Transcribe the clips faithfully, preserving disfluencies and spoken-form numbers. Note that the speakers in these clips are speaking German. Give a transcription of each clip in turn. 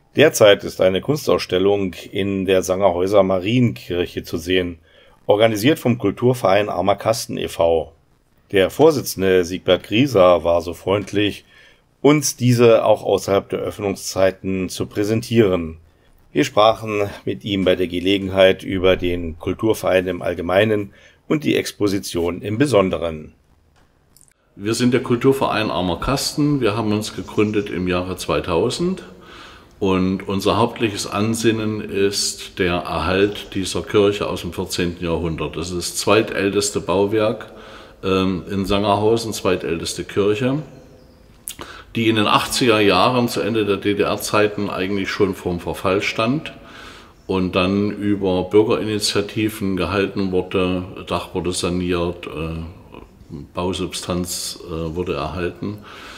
Derzeit ist eine Kunstausstellung in der Sangerhäuser Marienkirche zu sehen, organisiert vom Kulturverein Armer Kasten e V Der Vorsitzende Siegbert Grieser war so freundlich, uns diese auch außerhalb der Öffnungszeiten zu präsentieren. Wir sprachen mit ihm bei der Gelegenheit über den Kulturverein im Allgemeinen und die Exposition im Besonderen. Wir sind der Kulturverein Armer Kasten. Wir haben uns gegründet im Jahre zweitausend und unser hauptliches Ansinnen ist der Erhalt dieser Kirche aus dem vierzehnten Jahrhundert. Das ist das zweitälteste Bauwerk ähm, in Sangerhausen, zweitälteste Kirche, die in den achtziger Jahren zu Ende der D D R-Zeiten eigentlich schon vorm Verfall stand und dann über Bürgerinitiativen gehalten wurde, Dach wurde saniert, äh, Bausubstanz äh, wurde erhalten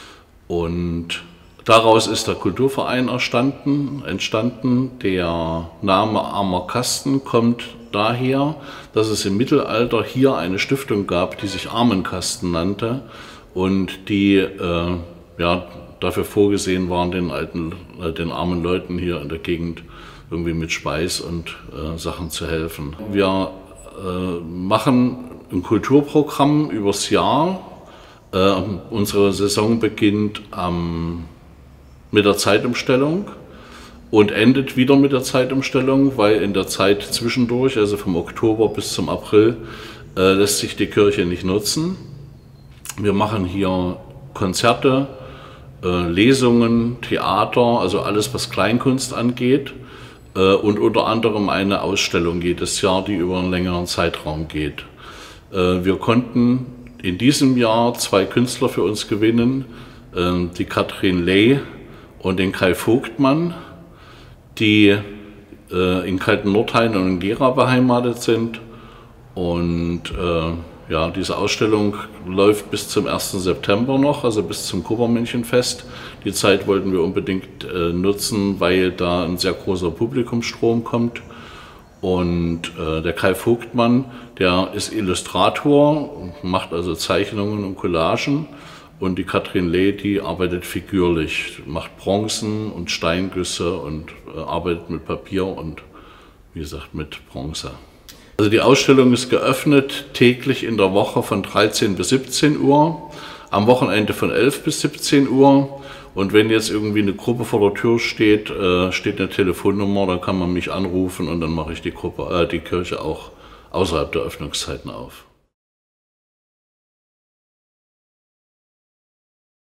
und daraus ist der Kulturverein entstanden. entstanden. Der Name Armer Kasten kommt daher, dass es im Mittelalter hier eine Stiftung gab, die sich Armenkasten nannte und die äh, ja, dafür vorgesehen waren, den, alten, äh, den armen Leuten hier in der Gegend irgendwie mit Speis und äh, Sachen zu helfen. Wir äh, machen ein Kulturprogramm übers Jahr. Äh, unsere Saison beginnt ähm, mit der Zeitumstellung und endet wieder mit der Zeitumstellung, weil in der Zeit zwischendurch, also vom Oktober bis zum April, äh, lässt sich die Kirche nicht nutzen. Wir machen hier Konzerte, äh, Lesungen, Theater, also alles, was Kleinkunst angeht. Äh, und unter anderem eine Ausstellung jedes Jahr, die über einen längeren Zeitraum geht. Wir konnten in diesem Jahr zwei Künstler für uns gewinnen, die Katrin Ley und den Kai Vogtmann, die in Kaltennordhain und in Gera beheimatet sind. Und ja, diese Ausstellung läuft bis zum ersten September noch, also bis zum Kupfermännchenfest. Die Zeit wollten wir unbedingt nutzen, weil da ein sehr großer Publikumsstrom kommt. Und äh, der Kai Vogtmann, der ist Illustrator, macht also Zeichnungen und Collagen. Und die Katrin Ley, die arbeitet figürlich, macht Bronzen und Steingüsse und äh, arbeitet mit Papier und, wie gesagt, mit Bronze. Also die Ausstellung ist geöffnet täglich in der Woche von dreizehn bis siebzehn Uhr, am Wochenende von elf bis siebzehn Uhr. Und wenn jetzt irgendwie eine Gruppe vor der Tür steht, äh, steht eine Telefonnummer, dann kann man mich anrufen und dann mache ich die Gruppe, äh, die Kirche auch außerhalb der Öffnungszeiten auf.